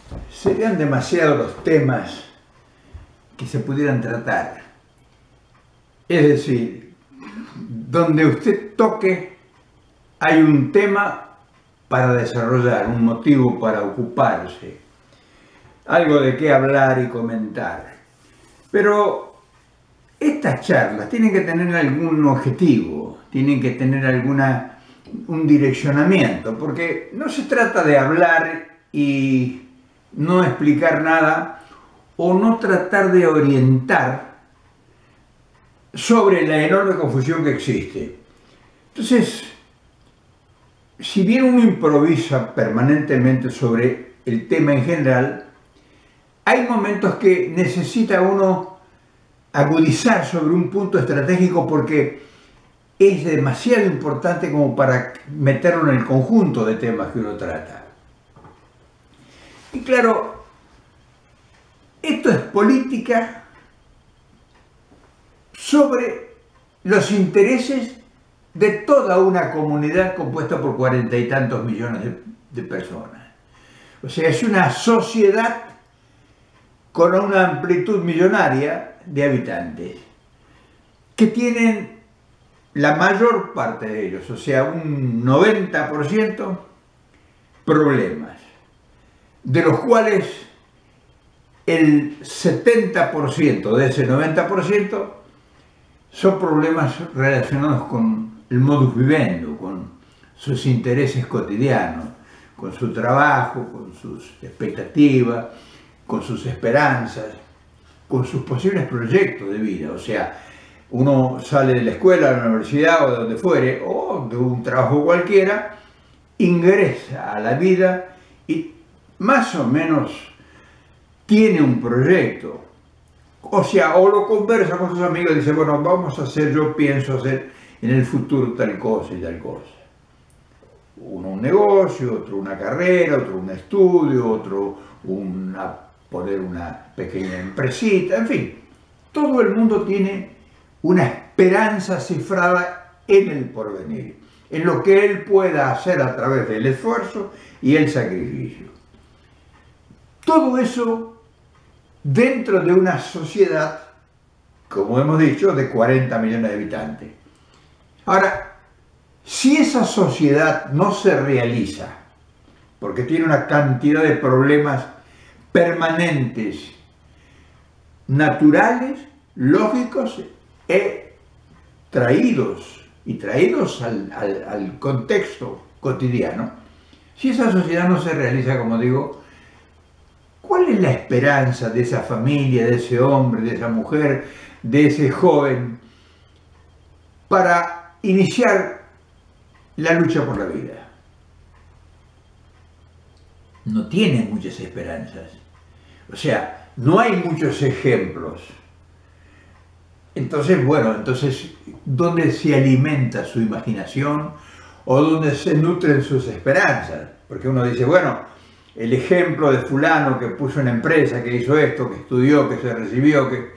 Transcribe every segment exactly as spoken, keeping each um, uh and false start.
serían demasiados los temas que se pudieran tratar. Es decir, donde usted toque hay un tema para desarrollar, un motivo para ocuparse, algo de qué hablar y comentar. Pero estas charlas tienen que tener algún objetivo, tienen que tener alguna, un direccionamiento, porque no se trata de hablar y no explicar nada o no tratar de orientar sobre la enorme confusión que existe. Entonces, si bien uno improvisa permanentemente sobre el tema en general, hay momentos que necesita uno agudizar sobre un punto estratégico porque es demasiado importante como para meterlo en el conjunto de temas que uno trata. Y claro, esto es política sobre los intereses de toda una comunidad compuesta por cuarenta y tantos millones de, de personas. O sea, es una sociedad con una amplitud millonaria de habitantes, que tienen la mayor parte de ellos, o sea, un noventa por ciento, problemas, de los cuales el setenta por ciento de ese noventa por ciento son problemas relacionados con el modus vivendi, con sus intereses cotidianos, con su trabajo, con sus expectativas, con sus esperanzas, con sus posibles proyectos de vida. O sea, uno sale de la escuela, de la universidad o de donde fuere, o de un trabajo cualquiera, ingresa a la vida y más o menos tiene un proyecto. O sea, o lo conversa con sus amigos y dice, bueno, vamos a hacer, yo pienso hacer en el futuro tal cosa y tal cosa. Uno un negocio, otro una carrera, otro un estudio, otro una, poner una pequeña empresita, en fin. Todo el mundo tiene una esperanza cifrada en el porvenir, en lo que él pueda hacer a través del esfuerzo y el sacrificio. Todo eso dentro de una sociedad, como hemos dicho, de cuarenta millones de habitantes. Ahora, si esa sociedad no se realiza, porque tiene una cantidad de problemas permanentes, naturales, lógicos e traídos, y traídos al, al, al contexto cotidiano, si esa sociedad no se realiza, como digo, ¿cuál es la esperanza de esa familia, de ese hombre, de esa mujer, de ese joven para iniciar la lucha por la vida? No tiene muchas esperanzas. O sea, no hay muchos ejemplos. Entonces, bueno, entonces, ¿dónde se alimenta su imaginación o dónde se nutren sus esperanzas? Porque uno dice, bueno, el ejemplo de fulano que puso una empresa, que hizo esto, que estudió, que se recibió, que...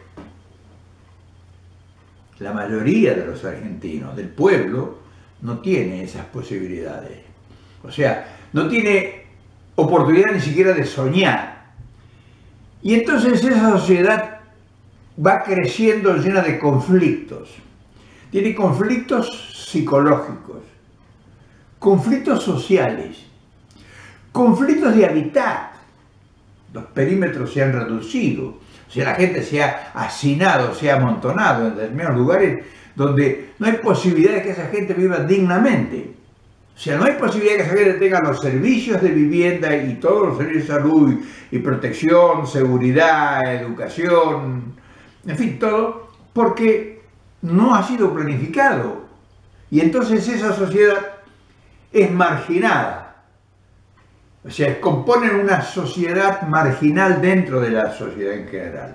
La mayoría de los argentinos, del pueblo, no tiene esas posibilidades. O sea, no tiene oportunidad ni siquiera de soñar. Y entonces esa sociedad va creciendo llena de conflictos. Tiene conflictos psicológicos, conflictos sociales, conflictos de hábitat. Los perímetros se han reducido. O sea, la gente se ha hacinado, se ha amontonado en determinados lugares donde no hay posibilidad de que esa gente viva dignamente. O sea, no hay posibilidad de que esa gente tenga los servicios de vivienda y todos los servicios de salud y protección, seguridad, educación, en fin, todo, porque no ha sido planificado. Y entonces esa sociedad es marginada. O sea, componen una sociedad marginal dentro de la sociedad en general.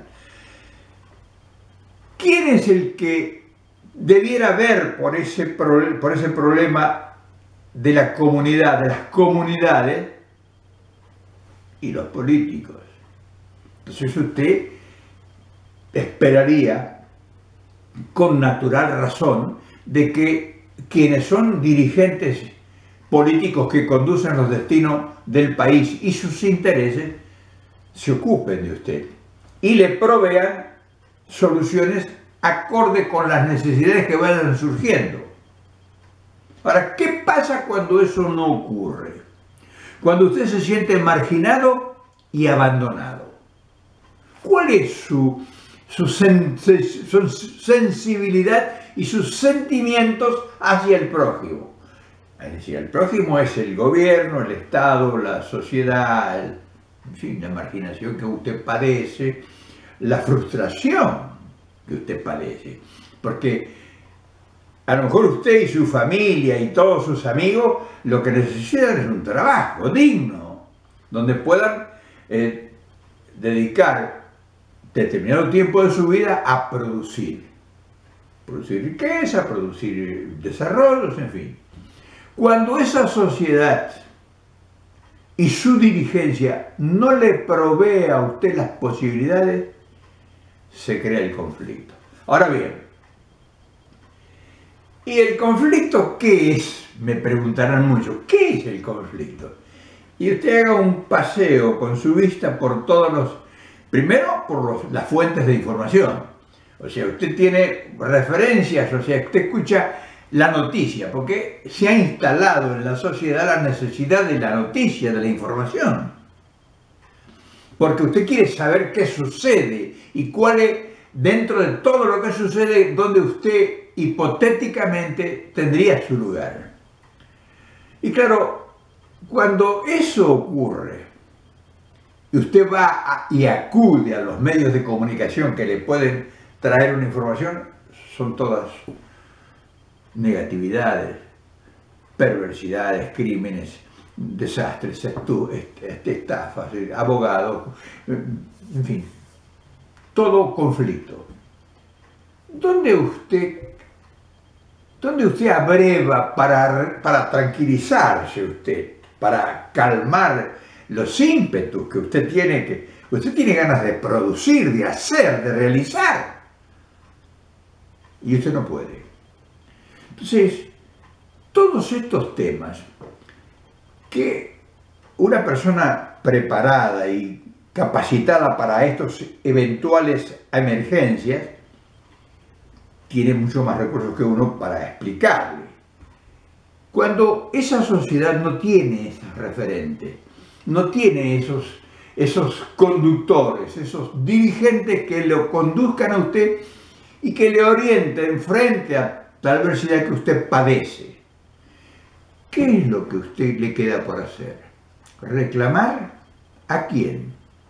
¿Quién es el que debiera ver por ese, por ese problema de la comunidad, de las comunidades? Y los políticos. Entonces usted esperaría, con natural razón, de que quienes son dirigentes políticos que conducen los destinos del país y sus intereses se ocupen de usted y le provean soluciones acorde con las necesidades que vayan surgiendo. Ahora, ¿qué pasa cuando eso no ocurre? Cuando usted se siente marginado y abandonado. ¿Cuál es su, su, sen, su sensibilidad y sus sentimientos hacia el prójimo? Es decir, el prójimo es el gobierno, el Estado, la sociedad, el, en fin, la marginación que usted padece, la frustración que usted padece. Porque a lo mejor usted y su familia y todos sus amigos lo que necesitan es un trabajo digno, donde puedan eh, dedicar determinado tiempo de su vida a producir. Producir riqueza, producir desarrollos, en fin. Cuando esa sociedad y su dirigencia no le provee a usted las posibilidades, se crea el conflicto. Ahora bien, ¿y el conflicto qué es? Me preguntarán mucho, ¿qué es el conflicto? Y usted haga un paseo con su vista por todos los, primero por los, las fuentes de información. O sea, usted tiene referencias, o sea, usted escucha la noticia, porque se ha instalado en la sociedad la necesidad de la noticia, de la información. Porque usted quiere saber qué sucede y cuál es, dentro de todo lo que sucede, donde usted hipotéticamente tendría su lugar. Y claro, cuando eso ocurre, y usted va a, y acude a los medios de comunicación que le pueden traer una información, son todas negatividades, perversidades, crímenes, desastres, estafas, abogados, en fin, todo conflicto. ¿Dónde usted, dónde usted abreva para, para tranquilizarse usted, para calmar los ímpetus que usted tiene, que usted tiene ganas de producir, de hacer, de realizar? Y usted no puede. Entonces, todos estos temas que una persona preparada y capacitada para estas eventuales emergencias tiene mucho más recursos que uno para explicarle. Cuando esa sociedad no tiene esos referentes, no tiene esos, esos conductores, esos dirigentes que lo conduzcan a usted y que le orienten frente a la adversidad que usted padece, ¿qué es lo que a usted le queda por hacer? ¿Reclamar? ¿A quién?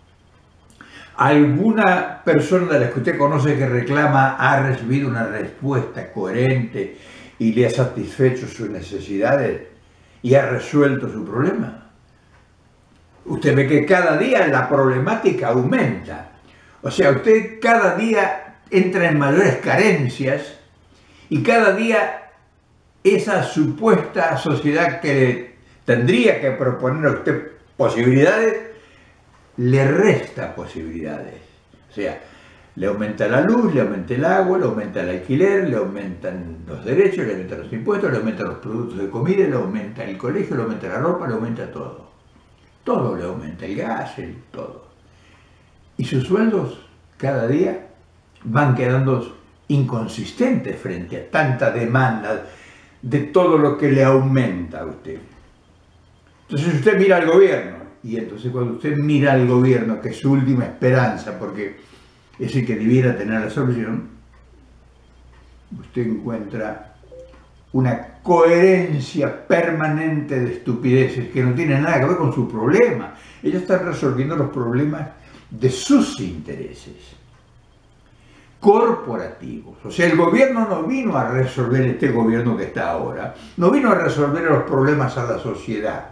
¿Alguna persona de las que usted conoce que reclama ha recibido una respuesta coherente y le ha satisfecho sus necesidades y ha resuelto su problema? Usted ve que cada día la problemática aumenta. O sea, usted cada día entra en mayores carencias y cada día esa supuesta sociedad que le tendría que proponer a usted posibilidades, le resta posibilidades. O sea, le aumenta la luz, le aumenta el agua, le aumenta el alquiler, le aumentan los derechos, le aumentan los impuestos, le aumentan los productos de comida, le aumenta el colegio, le aumenta la ropa, le aumenta todo. Todo le aumenta, el gas, el todo. Y sus sueldos cada día van quedando inconsistentes frente a tanta demanda de todo lo que le aumenta a usted. Entonces usted mira al gobierno, y entonces cuando usted mira al gobierno, que es su última esperanza, porque es el que debiera tener la solución, usted encuentra una coherencia permanente de estupideces que no tienen nada que ver con su problema. Ellos están resolviendo los problemas de sus intereses corporativos. O sea, el gobierno no vino a resolver, este gobierno que está ahora, no vino a resolver los problemas a la sociedad.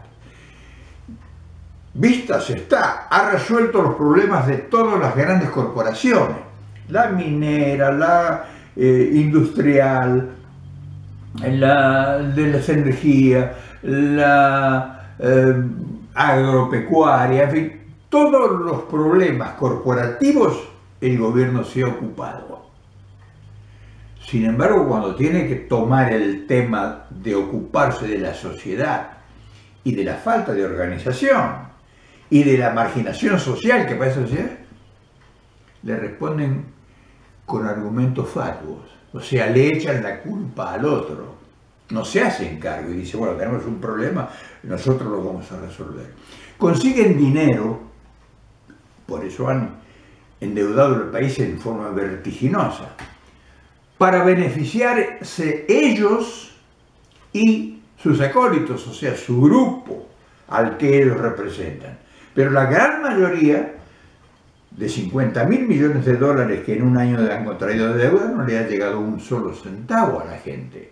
Vistas está, ha resuelto los problemas de todas las grandes corporaciones, la minera, la eh, industrial, la de las energías, la eh, agropecuaria, en fin, todos los problemas corporativos el gobierno se ha ocupado. Sin embargo, cuando tiene que tomar el tema de ocuparse de la sociedad y de la falta de organización y de la marginación social que pasa a sociedad, le responden con argumentos fatuos. O sea, le echan la culpa al otro. No se hacen cargo y dicen, bueno, tenemos un problema, nosotros lo vamos a resolver. Consiguen dinero, por eso han endeudado el país en forma vertiginosa, para beneficiarse ellos y sus acólitos, o sea, su grupo al que ellos representan. Pero la gran mayoría de cincuenta mil millones de dólares que en un año han contraído de deuda no le ha llegado un solo centavo a la gente.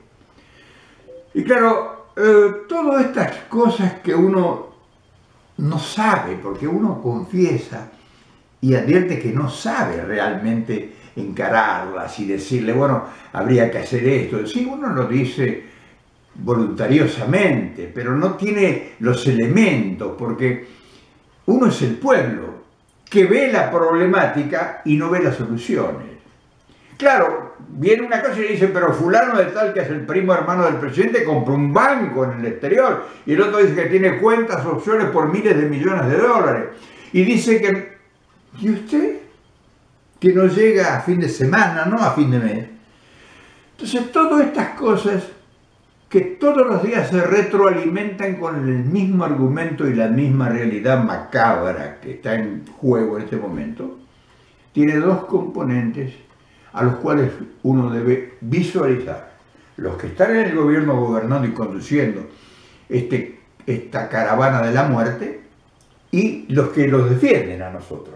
Y claro, eh, todas estas cosas que uno no sabe, porque uno confiesa y advierte que no sabe realmente encararlas y decirle, bueno, habría que hacer esto. Sí, uno lo dice voluntariosamente, pero no tiene los elementos, porque uno es el pueblo que ve la problemática y no ve las soluciones. Claro, viene una cosa y le dicen, pero fulano de tal, que es el primo hermano del presidente, compró un banco en el exterior, y el otro dice que tiene cuentas, opciones por miles de millones de dólares, y dice que, ¿y usted? Que no llega a fin de semana, no a fin de mes. Entonces, todas estas cosas que todos los días se retroalimentan con el mismo argumento y la misma realidad macabra que está en juego en este momento, tiene dos componentes a los cuales uno debe visualizar. Los que están en el gobierno gobernando y conduciendo este, esta caravana de la muerte y los que los defienden a nosotros.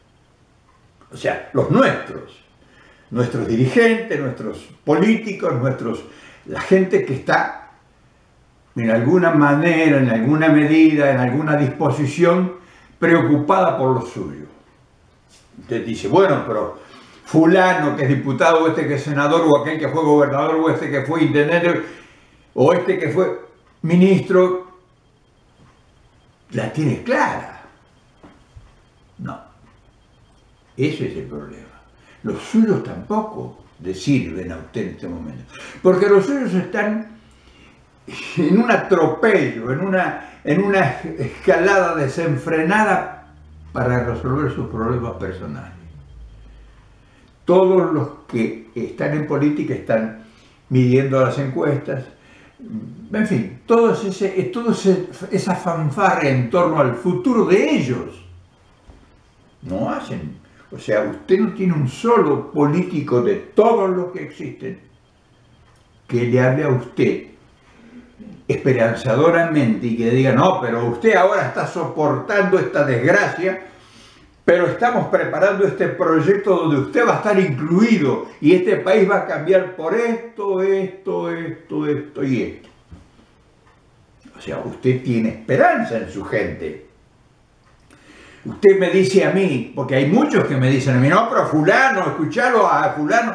O sea, los nuestros, nuestros dirigentes, nuestros políticos, nuestros, la gente que está en alguna manera, en alguna medida, en alguna disposición, preocupada por lo suyo. Usted dice, bueno, pero fulano que es diputado, o este que es senador, o aquel que fue gobernador, o este que fue intendente, o este que fue ministro, la tiene clara. No, ese es el problema. Los suyos tampoco le sirven a usted en este momento, porque los suyos están en un atropello, en una, en una escalada desenfrenada para resolver sus problemas personales. Todos los que están en política están midiendo las encuestas, en fin, todo ese, todo ese, esa fanfarria en torno al futuro de ellos. No hacen, o sea, usted no tiene un solo político de todos los que existen que le hable a usted esperanzadoramente y que diga, no, pero usted ahora está soportando esta desgracia, pero estamos preparando este proyecto donde usted va a estar incluido y este país va a cambiar por esto, esto, esto, esto y esto. O sea, usted tiene esperanza en su gente. Usted me dice a mí, porque hay muchos que me dicen a mí, no, pero fulano, escuchalo a fulano.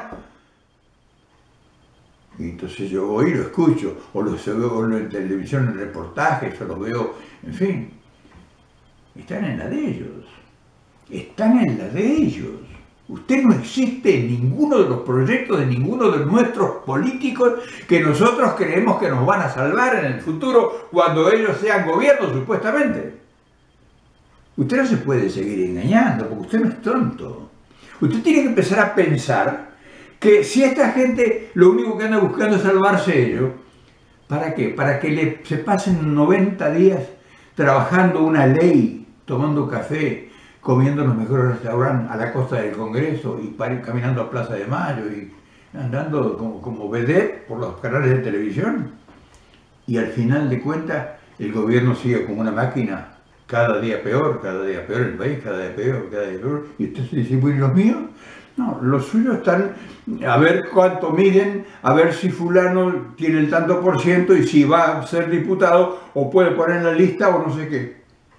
Y entonces yo voy y lo escucho, o lo veo en televisión, en reportajes, o lo veo, en fin. Están en la de ellos. Están en la de ellos. Usted no existe en ninguno de los proyectos de ninguno de nuestros políticos que nosotros creemos que nos van a salvar en el futuro cuando ellos sean gobierno, supuestamente. Usted no se puede seguir engañando, porque usted no es tonto. Usted tiene que empezar a pensar que si esta gente lo único que anda buscando es salvarse ellos, ¿para qué? Para que le, se pasen noventa días trabajando una ley, tomando café, comiendo en los mejores restaurantes a la costa del Congreso y caminando a Plaza de Mayo y andando como, como vedette por los canales de televisión. Y al final de cuentas el gobierno sigue como una máquina, cada día peor, cada día peor el país, cada día peor, cada día peor. Y usted se dice, ¿y los míos? No, los suyos están a ver cuánto miden, a ver si fulano tiene el tanto por ciento y si va a ser diputado o puede poner en la lista o no sé qué.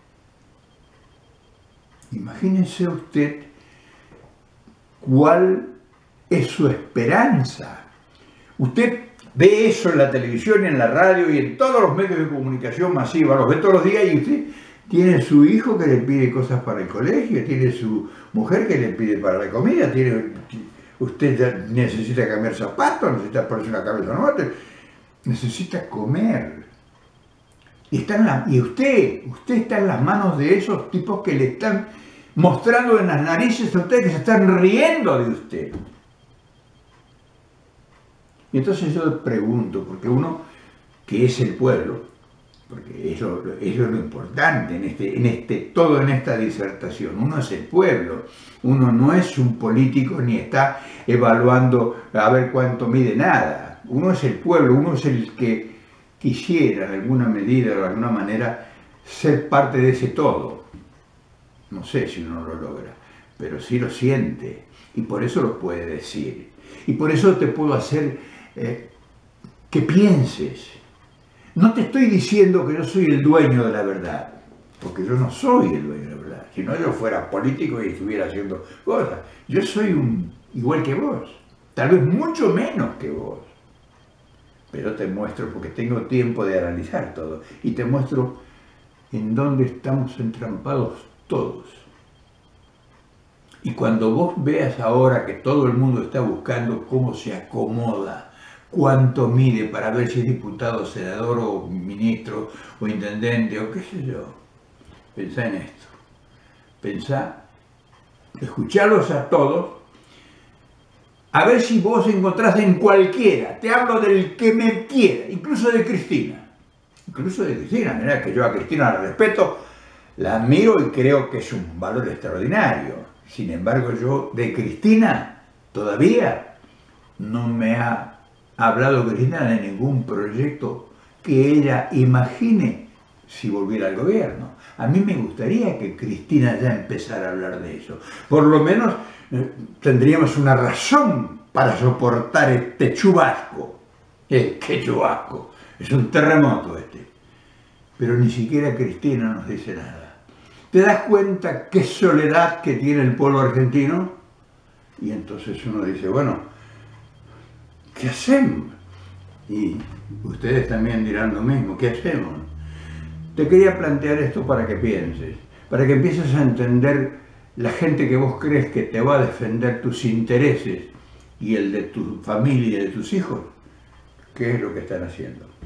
Imagínense usted cuál es su esperanza. Usted ve eso en la televisión, en la radio y en todos los medios de comunicación masiva, los ve todos los días y usted tiene su hijo que le pide cosas para el colegio, tiene su mujer que le pide para la comida, tiene, usted ya necesita cambiar zapatos, necesita ponerse una cabeza nueva, necesita comer. Y, está en la, y usted, usted está en las manos de esos tipos que le están mostrando en las narices a usted, que se están riendo de usted. Y entonces yo le pregunto, porque uno que es el pueblo, porque eso, eso es lo importante en este, en este, todo en esta disertación, uno es el pueblo, uno no es un político ni está evaluando a ver cuánto mide nada, uno es el pueblo, uno es el que quisiera de alguna medida o de alguna manera ser parte de ese todo. No sé si uno lo logra, pero sí lo siente y por eso lo puede decir. Y por eso te puedo hacer eh, que pienses. No te estoy diciendo que yo soy el dueño de la verdad, porque yo no soy el dueño de la verdad. Si no, yo fuera político y estuviera haciendo cosas. Yo soy un, igual que vos, tal vez mucho menos que vos. Pero te muestro, porque tengo tiempo de analizar todo, y te muestro en dónde estamos entrampados todos. Y cuando vos veas ahora que todo el mundo está buscando cómo se acomoda, cuánto mide para ver si es diputado, senador o ministro o intendente o qué sé yo, pensá en esto. Pensá, escucharlos a todos, a ver si vos encontrás en cualquiera, te hablo del que me quiera, incluso de Cristina, incluso de Cristina, mirá que yo a Cristina la respeto, la admiro y creo que es un valor extraordinario. Sin embargo, yo de Cristina todavía no me ha hablado Cristina de ningún proyecto que ella imagine si volviera al gobierno. A mí me gustaría que Cristina ya empezara a hablar de eso. Por lo menos eh, tendríamos una razón para soportar este chubasco. Eh, ¡Qué chubasco! Es un terremoto este. Pero ni siquiera Cristina nos dice nada. ¿Te das cuenta qué soledad que tiene el pueblo argentino? Y entonces uno dice, bueno, ¿qué hacemos? Y ustedes también dirán lo mismo, ¿qué hacemos? Te quería plantear esto para que pienses, para que empieces a entender la gente que vos crees que te va a defender tus intereses y el de tu familia y de tus hijos, qué es lo que están haciendo.